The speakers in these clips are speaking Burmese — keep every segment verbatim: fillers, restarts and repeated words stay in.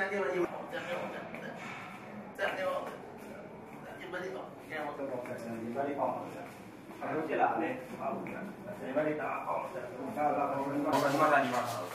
这个一这样这样这样这样一百里好，这样我多少块钱？一百里好，还有这哪里？好，一百里打好，那那我们我们马上你马上。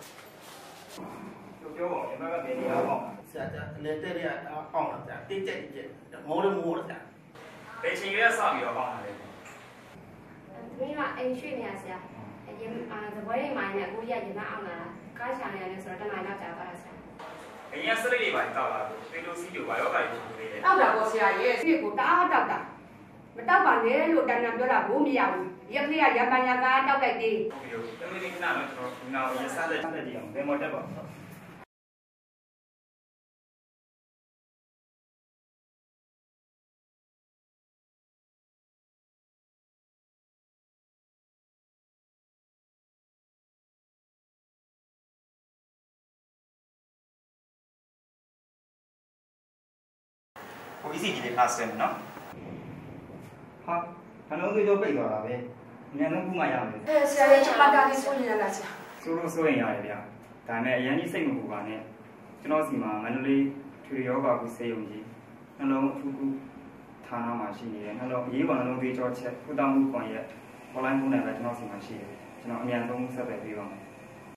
就叫我那个便宜好，是啊，这那这里啊好了，这样对对对，摸都摸了这样。北京月上月好。 ဒီမှာအိမ်ရွှေ့နေရဆရာအရင်အာသဘောရိမ်မိုင်းနဲ့ကိုကြီးကရင်မအောင်လာကားချာနေရတယ်ဆိုတော့တနိုင်တော့ကြာသွားတာဆရာအရင်စရိတ်တွေပါတောက်လာပေလိုစီတို့ဘာရောဂါတွေဖြစ်နေတယ်တောက်တာပေါ့ဆရာရဲ့ရွှေ့ကိုတအားတောက်တာမတောက်ပါနဲ့လို့တန်တန်ပြောတာဘိုးမရဘူးရက်ကလေးကရပန်ရကားတောက်လိုက်သေးဟုတ်ပြီတမီးလေးခဏတော့ကျွန်တော်ဒီနောက်ရစတဲ့တဲ့ကြည့်အောင်ဘယ်မော်တက်ပါကို E C G လေးခါစတယ်နော်ဟာခဏလုံးသွေးကြောပိတ်သွားတာပဲအများဆုံးခုမှရမယ်အဲဆရာရဲ့ချက်လာတာလေးစိုးနေလားဆရာစိုးလို့စိုးရင်ရတယ်ဗျာဒါနဲ့အရင်ကြီးစိတ်မပူပါနဲ့ကျွန်တော်စီမှာမန္တလေးထွေရောဂါကုဆေးရုံကြီးနှလုံးအထူးကုဌာနမှာရှိနေတယ်နှလုံးအရေးပေါ်နှလုံးသွေးကြောချက်ကုသမှုကွန်ရက် online ဖုန်းနဲ့ပဲကျွန်တော်စီမှာရှိတယ်ကျွန်တော်အများဆုံးဆက်သွယ်ပေးပါမယ်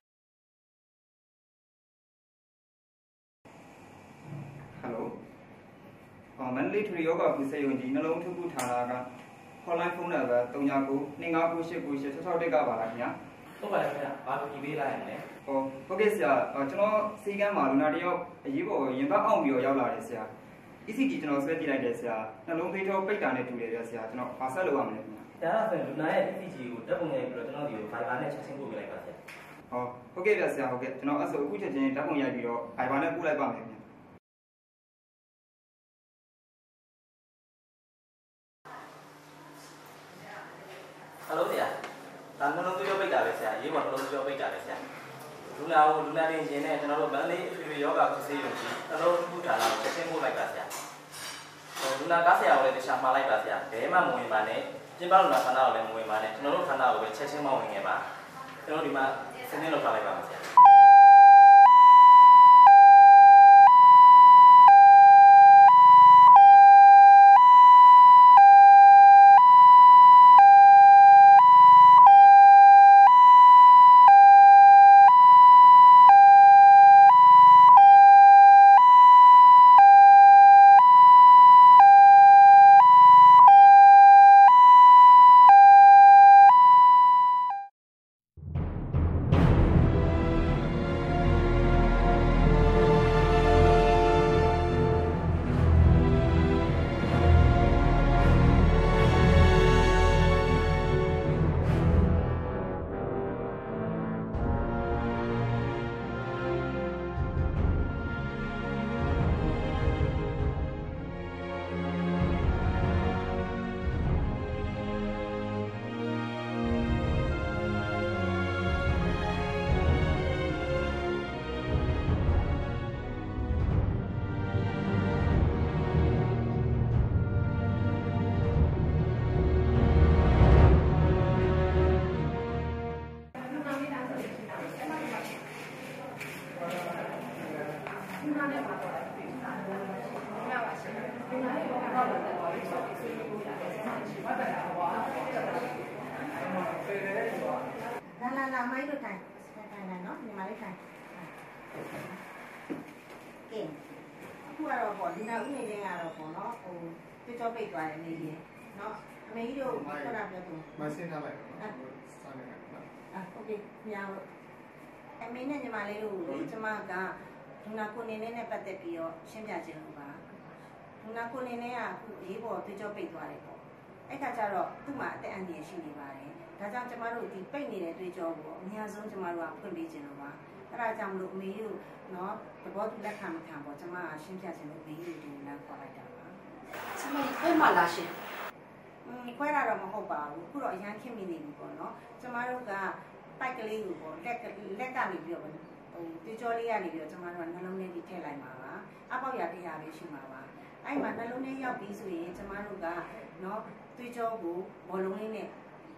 ဟယ်လိုမန္တလေးထွေရောဂါကုဆေးရုံကြီးနှလုံးအထူးကုဌာနက online ဖုန်းနဲ့ပဲသုံးညကိုနှစ် ငါး ကို ရှစ် ကို ရှစ် ၆ ၆ တစ်ကပါလားခင်ဗျာဟုတ်ပါတယ်ခင်ဗျာဘာလို့ကြည့်ပေးလိုက်ရမလဲဟောဟုတ်ကဲ့ဆရာကျွန်တော်စီကန်းမှာလူနာတယောက်အရေးပေါ်ရင်ဘတ်အောင်ပြီးတော့ရောက်လာတယ်ဆရာ E C G ကျွန်တော်ဆွဲကြည့်လိုက်တယ်ဆရာနှလုံးသွေးကြောပိတ်တာနဲ့တူတယ်ဗျဆရာကျွန်တော်ဘာဆက်လုပ်ရမလဲခင်ဗျာဒါဆိုရင်လူနာရဲ့ E C G ကိုဓာတ်ပုံရိုက်ပြီးတော့ကျွန်တော်ဒီကို Viber နဲ့ချက်ချင်းပို့ပေးလိုက်ပါဆရာဟောဟုတ်ကဲ့ဗျဆရာဟုတ်ကဲ့ကျွန်တော်အဲ့ဆိုအခုချက်ချင်းဓာတ်ပုံရိုက်ပြီးတော့ Viber နဲ့ပို့လိုက်ပါမယ်ခင်ဗျာဟယ်လိုဆရာဒါနှလုံးသွေးကြောပိတ်တာပဲဆရာရေးပေါ်နှလုံးသွေးကြောပိတ်တာပဲဆရာလူနာကိုလူနာတင်ခြင်းနဲ့ကျွန်တော်တို့မန္တလေးအထွေထွေယောဂကုဆေးရုံကြီးနှလုံးထုဌာနကိုချက်ချင်းပို့လိုက်ပါဆရာလူနာကားဆရာကိုလည်းတခြားမှာလိုက်ပါဆရာဘယ်မှမဝင်ပါနဲ့ကျင်းပလူနာဌာနကိုလည်းမဝင်ပါနဲ့ကျွန်တော်တို့ဌာနကိုပဲချက်ချင်းမဝင်ခဲ့ပါကျွန်တော်ဒီမှာစနေလောက်ထားလိုက်ပါမယ်ဆရာလာလာလာမိုက်တို့ထိုင်ထိုင်ထိုင်နော်ညီမလေးထိုင်ကဲအခုကတော့ပေါ့ဒီနောက်ဥနေလေးကတော့ပေါ့နော်ဟိုပြကြောပိတ်သွားတယ်နေကြီးနော်အမေကြီးတို့ခေါ်တာပြောသူမဆင်းထားလိုက်တော့စားနေတယ်နော်အာโอเคညာလို့အမေနဲ့ညီမလေးတို့လေကျမကဒုနာကိုနေလေးနဲ့ပတ်သက်ပြီးတော့ရှင်းပြခြင်းလို့ပါဒုနာကိုနေလေးကအခုရေးပေါ်ပြကြောပိတ်သွားတယ်ပေါ့အဲ့ခါကျတော့သူ့မှာအသက်အန္တရာယ်ရှိနေပါတယ်ဒါကြောင့်ကျမတို့ဒီပိတ်နေတဲ့တွေ့ကြောကိုအများဆုံးကျမတို့ကဖွင့်ပေးခြင်းလို့ပါအဲ့ဒါကြောင့်မလို့အမေတို့နော်သဘောတူလက်ခံမခံပေါ့ကျမကရှင်းပြခြင်းလို့အမေတို့ဒီလမ်းခေါ်လိုက်တာပါဆမခွဲမှလာရှင်อืมခွဲတာတော့မဟုတ်ပါဘူးအခုတော့အရန်ခင်မိနေပြီပေါ့နော်ကျမတို့ကပိုက်ကလေးကိုပေါ့လက်ကလက်ကနေပြီးတော့ဟိုတွေ့ကြောလေးကနေပြီးတော့ကျမတို့ကနှလုံးထဲကြီးထည့်လိုက်ပါပါအပေါက်ရတရားလေးရှိမှာပါအဲ့မှာနှလုံးထဲရောက်ပြီးဆိုရင်ကျမတို့ကနော်တွေ့ကြောကိုဘောလုံးလေးနဲ့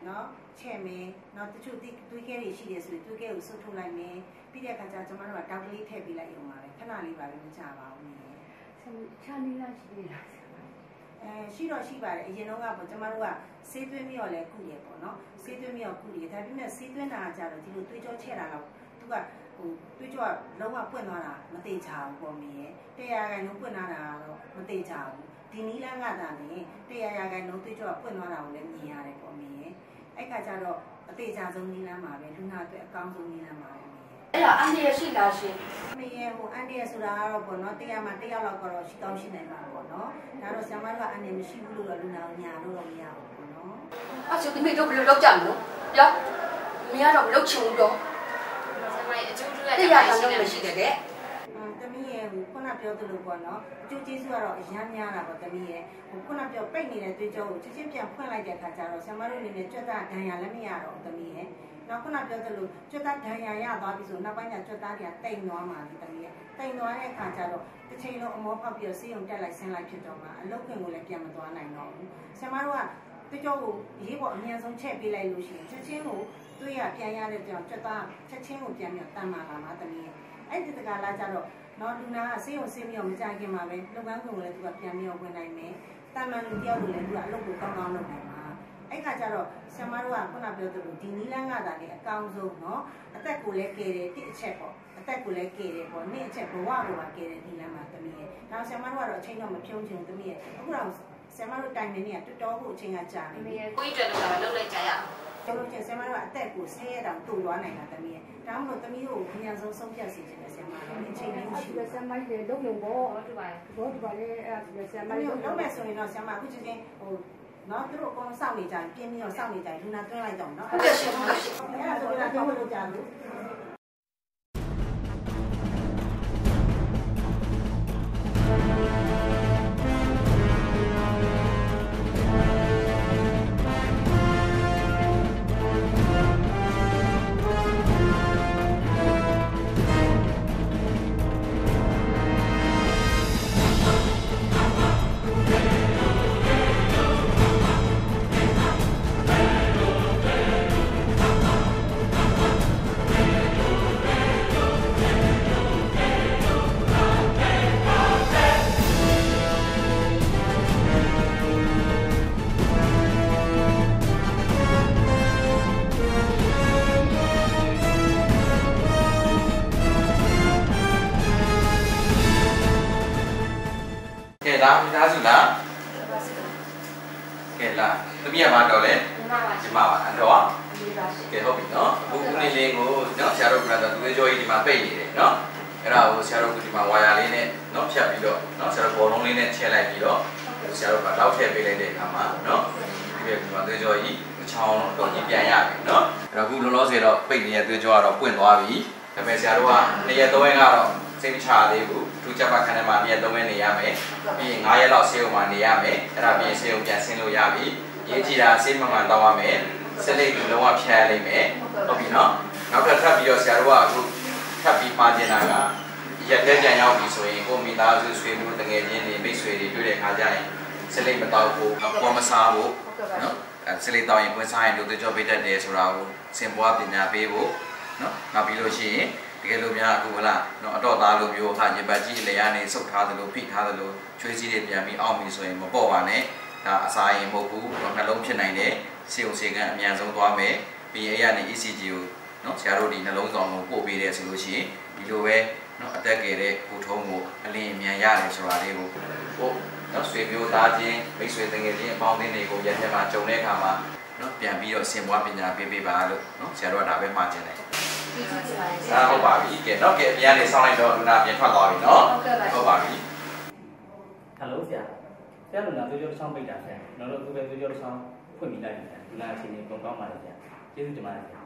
နော်ချဲ့မယ်နော်တချို့တွေးခဲတွေရှိတယ်ဆိုရင်တွေးခဲကိုစွတ်ထုတ်လိုက်မယ်ပြီးတဲ့အခါကျကျမတို့ကတောက်ကလေးထည့်ပေးလိုက်ရုံပါပဲခဏလေးပါပဲမကြပါဘူးနည်းချာနေလားရှိသေးလားအဲရှိတော့ရှိပါတယ်အရင်တော့ကပေါ့ကျမတို့ကဆေးသွင်းပြီးတော့လဲကုရပေါ့နော်ဆေးသွင်းပြီးတော့ကုရဒါပေမဲ့ဆေးသွင်းတာကကြတော့ဒီလိုတွေးကြောချဲ့တာတော့သူကဟိုတွေးကြောလုံးဝပွင့်သွားတာမသေးချဘူးပေါ့မင်းရဲ့တရားခိုင်လုံးပွင့်လာတာတော့မသေးချဘူးဒီနီးလန်းကသာနေတရားရခိုင်လုံးတွေးကြောပွင့်သွားတာကိုလည်းမြင်ရတယ်ပေါ့မင်းရဲ့အဲ့ခါကျတော့အသေးချဆုံးနီးလန်းမှာပဲလူနာအတွက်အကောင်းဆုံးနီးလန်းမှာပဲအဲ့တော့အန်ဒီရရှိလားရှင်မင်းရဲ့ဟိုအန်ဒီရဆိုတာကတော့ပေါ့နော်တရားမှာတရားလောက်ကတော့ရှိကောင်းရှိနိုင်မှာပေါ့နော်ဒါတော့ဆရာမတို့ကအန်ဒီမရှိဘူးလို့တော့လူနာကိုညာလို့တော့မရဘူးပေါ့နော်အဲ့ဆိုဒီမိတို့ဘယ်လိုလုပ်ကြမလို့ပြောမင်းကတော့မလုပ်ချင်ဘူးတော့ဆရာမအကျိုးတူရတရားရှိနေမရှိတယ်တဲ့တမီးရဲ့ဟိုခုနပြောသလိုပေါ့နော်အကျိုးကျေးဇူးကတော့အများများတာပေါ့တမီးရဲ့ဟိုခုနပြောပိတ်နေတဲ့သွေးကြောကိုချက်ချင်းပြန်ဖွင့်လိုက်တဲ့အခါကျတော့ဆရာမတို့အနေနဲ့ကြွက်သားဒဏ်ရာလည်းမရတော့တမီးရဲ့နောက်ခုနပြောသလိုကြွက်သားဒဏ်ရာရသွားပြီဆိုနောက်ပိုင်းကျကြွက်သားတွေကတိမ်သွားမှာဒီတမီးရဲ့တိမ်သွားတဲ့အခါကျတော့တစ်ချိန်လုံးအမောဖောက်ပြီးတော့ဆေးရုံတက်လိုက်ဆင်းလိုက်ဖြစ်တော့မှအလုပ်ခွင်ကိုလည်းပြန်မသွားနိုင်တော့ဘူးဆရာမတို့ကသွေးကြောကိုရေးပေါ်အများဆုံးချက်ပေးလိုက်လို့ရှိရင်ချက်ချင်းကိုသွေးရပြန်ရတဲ့ကြောင့်ကြွက်သားချက်ချင်းကိုပြန်ပြီးတန်မာလာမှာတမီးရဲ့အဲ့ဒီတကလာကြတော့နော်လူနာကဆေးရုံဆေးမြောင်မကြခင်မှာပဲလုပ်ငန်းခွင်ကိုလည်းသူကပြန်ပြီးတော့ဝင်နိုင်မယ်။တာမန်လူတယောက်လိုလည်းသူကအလုပ်ကိုကောင်းကောင်းလုပ်နိုင်မှာ။အဲ့ခါကျတော့ဆရာမတို့ကခုနပြောသလိုဒီနီလန်းကသာလေအကောင်းဆုံးနော်အသက်ကိုလည်းကယ်တယ်တစ်အချက်ပေါ့အသက်ကိုလည်းကယ်တယ်ပေါ့နှစ်အချက်ဘဝကိုပါကယ်တယ်ဒီလန်းမှာတမီးရဲ့။နောက်ဆရာမတို့ကတော့အချိန်တော့မဖြုံးချင်တမီးရဲ့အခုတော့ဆရာမတို့တိုင်နေနေကတော်တော်ကိုအချိန်ကကြာနေပြီ။ကိုကြီးတက်လို့လာလုပ်လိုက်ကြရအောင်။ကျွန်တော်ချင်းဆရာမတို့ကအသက်ကိုဆဲရတောင်တူသွားနိုင်တာတမီးရဲ့။ဒါမှမဟုတ်တမီးကိုအများဆုံးဆုံးဖြတ်စေချင်တယ်ဆရာမတို့အချိန်လေးရှိတယ်ဆရာမကြီးလုံးလုံးပေါ့ဟုတ်တယ်ပါဘောတူပါလေအဲ့ဒါဆရာမကြီးလုံးမယ်ဆိုရင်တော့ဆရာမအခုချင်းချင်းဟိုနော်သူတို့အကုန်စောင့်နေကြပြင်းပြီးတော့စောင့်နေကြလူနာတွင်းလိုက်တော့နော်ဟုတ်ကဲ့ရှင်ဟုတ်ကဲ့ရှင်အဲ့ဒါဆိုတော့တော့လို့ကြာလို့လားမိသားစုလားကဲလားသမီးကဘာတော့လဲညီမပါအဲ့တော့ကဲဟုတ်ပြီနော်အခုဦးလေးလေးကိုနော်ဆရာတို့ကတော့သူရဲ့ကြောကြီးဒီမှာပိတ်နေတယ်နော်အဲ့ဒါကိုဆရာတို့ကဒီမှာဝါယာလေးနဲ့နော်ဖြတ်ပြီးတော့နော်ဆရာတို့ဘောလုံးလေးနဲ့ချဲလိုက်ပြီးတော့ဆရာတို့ကတောက်ထည့်ပေးလိုက်တဲ့အခါမှာနော်ဒီပြဒီမှာသွေးကြောကြီးအချောင်းတော့ကြီးပြန်ရပြီနော်အဲ့တော့အခုလောလောဆယ်တော့ပိတ်နေတဲ့သွေးကြောကတော့ပွင့်သွားပြီဒါပေမဲ့ဆရာတို့ကနှစ်ရက်သုံးရက်ကတော့စိတ်မချသေးဘူးထူးခြားမှခန္ဓာမှာနှစ်ရက်သုံးရက်နေရမယ်ပြီးရင်ငါးရက်လောက်ဆေးရုံမှာနေရမယ်အဲ့ဒါပြီးရင်ဆေးရုံပြန်ဆင်းလို့ရပြီရေးကြည့်တာဆေးမှန်မှန်တောင်းရမယ်ဆက်လက်ပြီးလုံးဝဖြတ်ရလိမ့်မယ်ဟုတ်ပြီနော်နောက်ထပ်ထပ်ပြီးတော့ဆရာတို့ကအခုထပ်ပြီးမှာကျင်တာကရက်တဲ့ပြန်ရောက်ပြီဆိုရင်ကိုမိသားစုဆွေမျိုးတငယ်ချင်းတွေမိတ်ဆွေတွေတွေ့တဲ့အခါကျရင်ဆက်လက်မတောက်ဘူးပေါ်မစားဘူးနော်အဲဆက်လက်တောက်ရင်ပွင့်စားရင်တို့ကြောပိတ်တတ်တယ်ဆိုတာကိုစင်ပွားပညာပေးဖို့နော်နောက်ပြီးလို့ရှိရင်တကယ်လို့များအခုဟလာနော်အတော့သားလိုမျိုးဟာရေပတ်ကြီးအလေကနေစုပ်ထားသလိုဖိထားသလိုချွေးစည်းတွေပြန်ပြီးအောင်ပြီဆိုရင်မပေါ့ပါနဲ့ဒါအစာရင်မဟုတ်ဘူးနှလုံးဖြစ်နိုင်တယ်စေုံစေကန်အမြန်ဆုံးသွားမယ်ပြီးရင်အဲ့ရနေ E C G ကိုနော်ဆရာတို့ဒီနှလုံးဆောင်ကိုပို့ပေးတယ်ဆိုလို့ရှိရင်ဒီလိုပဲနော်အသက်ငယ်တဲ့ကိုထုံးကိုအလင်းအမြန်ရတယ်ဆိုတာလေးကိုဟုတ်နော်ဆွေမျိုးသားချင်းမိတ်ဆွေတငယ်ချင်းအပေါင်းအသင်းတွေကိုရက်ထဲမှာကြုံတဲ့အခါမှာနော်ပြန်ပြီးတော့ဆင်ပွားပညာပေးပေးပါလို့နော်ဆရာတို့ကဒါပဲမှာချင်တယ်ဒါဟုတ်ပါပြီကဲနော်ကဲအပြန်နေဆောင်းလိုက်တော့လူနာပြန်ထွက်သွားပြီနော်ဟုတ်ပါပြီဟယ်လိုဆရာဆရာလူနာသွေးကြောတစ်ချောင်းပိတ်တာဆရာကျွန်တော်တို့အခုပဲသွေးကြောတစ်ချောင်းဖွင့်ပြီးလိုက်ပြီဆရာလူနာအချိန်ကြီးပုံကောင်းပါတယ်ဆရာကျေးဇူးတင်ပါတယ်ဆရာ